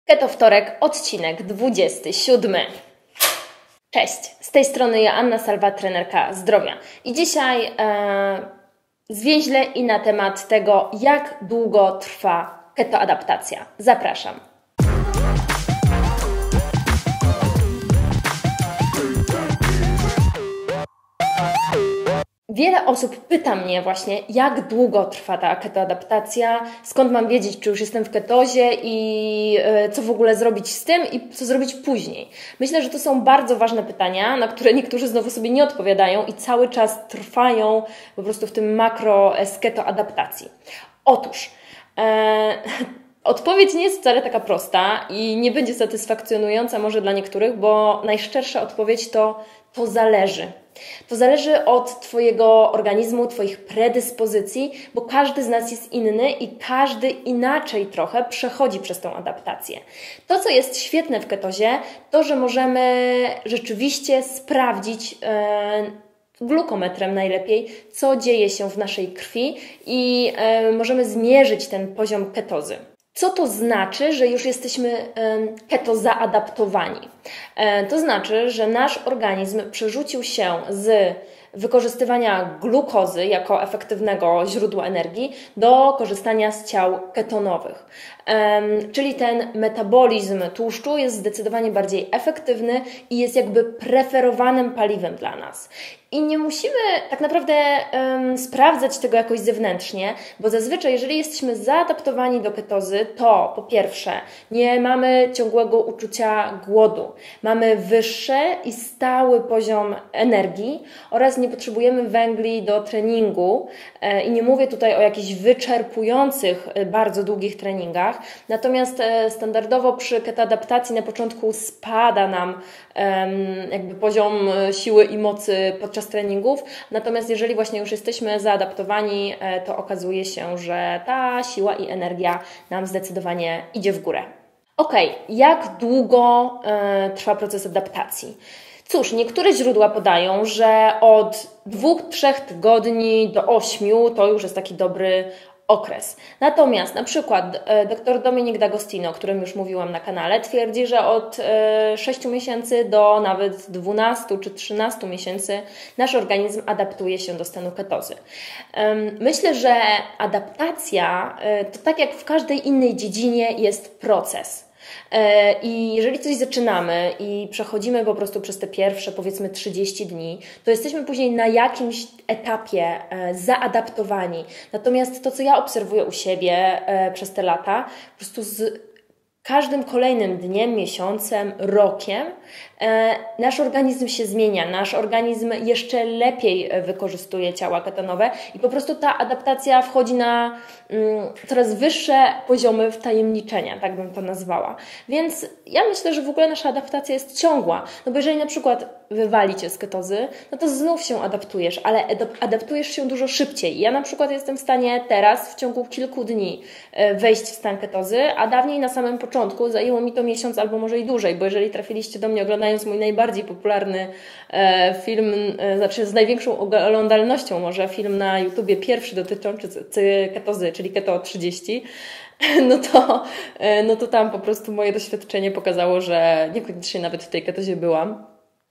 Keto Wtorek, odcinek 27. Cześć, z tej strony Joanna Salwa, trenerka zdrowia. I dzisiaj zwięźle i na temat tego, jak długo trwa ketoadaptacja. Zapraszam. Wiele osób pyta mnie właśnie, jak długo trwa ta ketoadaptacja, skąd mam wiedzieć, czy już jestem w ketozie i co w ogóle zrobić z tym i co zrobić później. Myślę, że to są bardzo ważne pytania, na które niektórzy znowu sobie nie odpowiadają i cały czas trwają po prostu w tym makro z ketoadaptacji. Otóż odpowiedź nie jest wcale taka prosta i nie będzie satysfakcjonująca może dla niektórych, bo najszczersza odpowiedź to zależy. To zależy od Twojego organizmu, Twoich predyspozycji, bo każdy z nas jest inny i każdy inaczej trochę przechodzi przez tą adaptację. To, co jest świetne w ketozie, to, że możemy rzeczywiście sprawdzić glukometrem najlepiej, co dzieje się w naszej krwi i możemy zmierzyć ten poziom ketozy. Co to znaczy, że już jesteśmy keto zaadaptowani? To znaczy, że nasz organizm przerzucił się z wykorzystywania glukozy jako efektywnego źródła energii do korzystania z ciał ketonowych. Czyli ten metabolizm tłuszczu jest zdecydowanie bardziej efektywny i jest jakby preferowanym paliwem dla nas. I nie musimy tak naprawdę sprawdzać tego jakoś zewnętrznie, bo zazwyczaj, jeżeli jesteśmy zaadaptowani do ketozy, to po pierwsze nie mamy ciągłego uczucia głodu, mamy wyższy i stały poziom energii oraz nie potrzebujemy węgli do treningu i nie mówię tutaj o jakichś wyczerpujących, bardzo długich treningach, natomiast standardowo przy ketoadaptacji na początku spada nam jakby poziom siły i mocy podczas treningów, natomiast jeżeli właśnie już jesteśmy zaadaptowani, to okazuje się, że ta siła i energia nam zdecydowanie idzie w górę. Jak długo trwa proces adaptacji? Cóż, niektóre źródła podają, że od 2-3 tygodni do 8 to już jest taki dobry okres. Natomiast na przykład dr Dominik D'Agostino, o którym już mówiłam na kanale, twierdzi, że od 6 miesięcy do nawet 12 czy 13 miesięcy nasz organizm adaptuje się do stanu ketozy. Myślę, że adaptacja to tak jak w każdej innej dziedzinie jest proces. I jeżeli coś zaczynamy i przechodzimy po prostu przez te pierwsze, powiedzmy 30 dni, to jesteśmy później na jakimś etapie zaadaptowani. Natomiast to, co ja obserwuję u siebie przez te lata, po prostu z każdym kolejnym dniem, miesiącem, rokiem nasz organizm się zmienia, nasz organizm jeszcze lepiej wykorzystuje ciała ketonowe i po prostu ta adaptacja wchodzi na coraz wyższe poziomy wtajemniczenia, tak bym to nazwała. Więc ja myślę, że w ogóle nasza adaptacja jest ciągła, no bo jeżeli na przykład wywali Cię z ketozy, no to znów się adaptujesz, ale adaptujesz się dużo szybciej. Ja na przykład jestem w stanie teraz w ciągu kilku dni wejść w stan ketozy, a dawniej na samym początku zajęło mi to miesiąc albo może i dłużej, bo jeżeli trafiliście do mnie oglądając mój najbardziej popularny film, znaczy z największą oglądalnością może film na YouTubie, pierwszy dotyczący ketozy, czyli Keto 30, no to tam po prostu moje doświadczenie pokazało, że niekoniecznie nawet w tej ketozie byłam.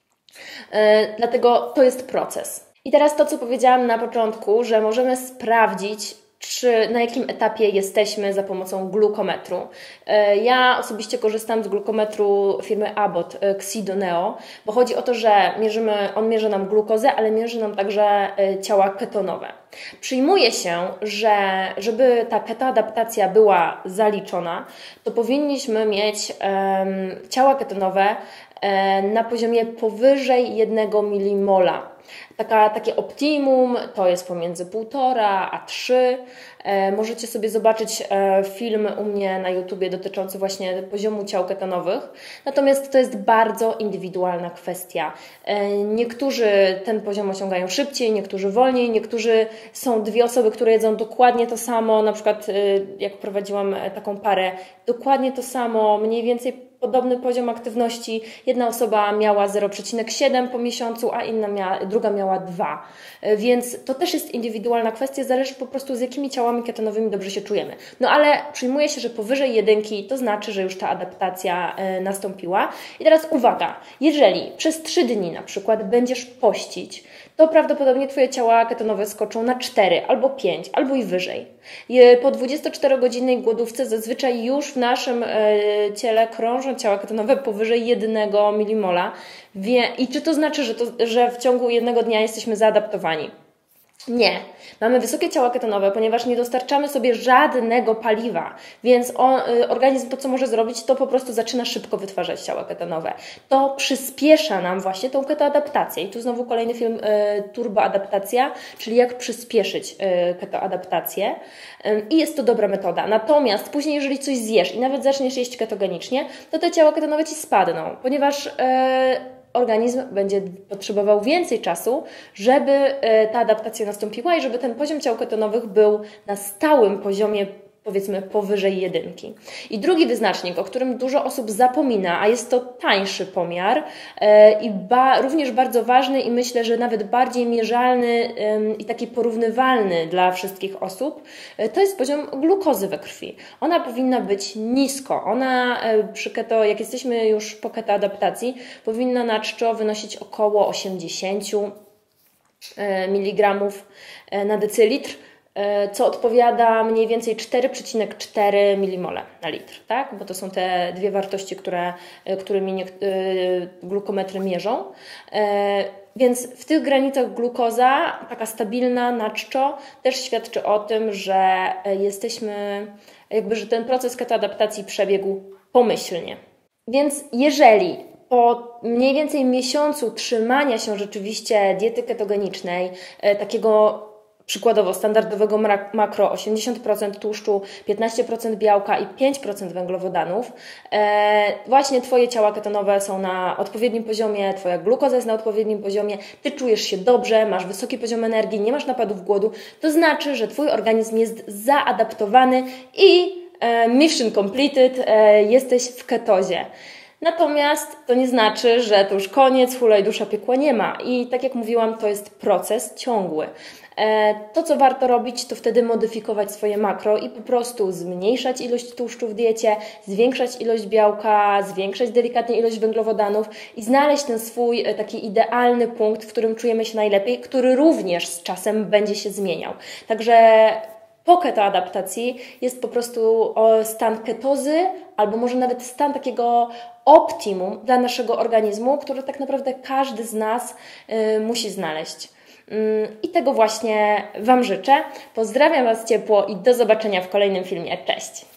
Dlatego to jest proces. I teraz to, co powiedziałam na początku, że możemy sprawdzić, na jakim etapie jesteśmy za pomocą glukometru. Ja osobiście korzystam z glukometru firmy Abbott, Xidoneo, bo chodzi o to, że on mierzy nam glukozę, ale mierzy nam także ciała ketonowe. Przyjmuje się, że żeby ta ketoadaptacja była zaliczona, to powinniśmy mieć ciała ketonowe na poziomie powyżej 1 mmol. Takie optimum to jest pomiędzy 1,5 a 3. Możecie sobie zobaczyć film u mnie na YouTubie dotyczący właśnie poziomu ciał ketonowych. Natomiast to jest bardzo indywidualna kwestia. Niektórzy ten poziom osiągają szybciej, niektórzy wolniej, niektórzy są dwie osoby, które jedzą dokładnie to samo. Na przykład jak prowadziłam taką parę, dokładnie to samo, mniej więcej podobny poziom aktywności. Jedna osoba miała 0,7 po miesiącu, a druga miała 2. Więc to też jest indywidualna kwestia, zależy po prostu z jakimi ciałami ketonowymi dobrze się czujemy. No ale przyjmuje się, że powyżej 1 to znaczy, że już ta adaptacja nastąpiła. I teraz uwaga, jeżeli przez 3 dni na przykład będziesz pościć, to prawdopodobnie Twoje ciała ketonowe skoczą na 4 albo 5, albo i wyżej. Po 24-godzinnej głodówce zazwyczaj już w naszym ciele krążą ciała ketonowe powyżej 1 milimola. I czy to znaczy, że w ciągu jednego dnia jesteśmy zaadaptowani? Nie. Mamy wysokie ciała ketonowe, ponieważ nie dostarczamy sobie żadnego paliwa, więc organizm to, co może zrobić, to po prostu zaczyna szybko wytwarzać ciała ketonowe. To przyspiesza nam właśnie tą ketoadaptację. I tu znowu kolejny film turboadaptacja, czyli jak przyspieszyć ketoadaptację. I jest to dobra metoda. Natomiast później, jeżeli coś zjesz i nawet zaczniesz jeść ketogenicznie, to te ciała ketonowe Ci spadną, ponieważ organizm będzie potrzebował więcej czasu, żeby ta adaptacja nastąpiła i żeby ten poziom ciał ketonowych był na stałym poziomie, powiedzmy, powyżej 1. I drugi wyznacznik, o którym dużo osób zapomina, a jest to tańszy pomiar i również bardzo ważny i myślę, że nawet bardziej mierzalny i taki porównywalny dla wszystkich osób, to jest poziom glukozy we krwi. Ona powinna być nisko. Ona przy keto, jak jesteśmy już po ketoadaptacji, powinna na czczo wynosić około 80 mg na decylitr, co odpowiada mniej więcej 4,4 milimole na litr, tak? Bo to są te dwie wartości, którymi glukometry mierzą. Więc w tych granicach glukoza, taka stabilna na czczo, też świadczy o tym, że że ten proces ketoadaptacji przebiegł pomyślnie. Więc jeżeli po mniej więcej miesiącu trzymania się rzeczywiście diety ketogenicznej, takiego przykładowo standardowego makro 80% tłuszczu, 15% białka i 5% węglowodanów, właśnie Twoje ciała ketonowe są na odpowiednim poziomie, Twoja glukoza jest na odpowiednim poziomie, Ty czujesz się dobrze, masz wysoki poziom energii, nie masz napadów głodu, to znaczy, że Twój organizm jest zaadaptowany i mission completed, jesteś w ketozie. Natomiast to nie znaczy, że to już koniec, hulaj dusza, piekła nie ma. I tak jak mówiłam, to jest proces ciągły. To, co warto robić, to wtedy modyfikować swoje makro i po prostu zmniejszać ilość tłuszczu w diecie, zwiększać ilość białka, zwiększać delikatnie ilość węglowodanów i znaleźć ten swój taki idealny punkt, w którym czujemy się najlepiej, który również z czasem będzie się zmieniał. Także po ketoadaptacji jest po prostu stan ketozy, albo może nawet stan takiego optimum dla naszego organizmu, który tak naprawdę każdy z nas musi znaleźć. I tego właśnie Wam życzę. Pozdrawiam Was ciepło i do zobaczenia w kolejnym filmie. Cześć!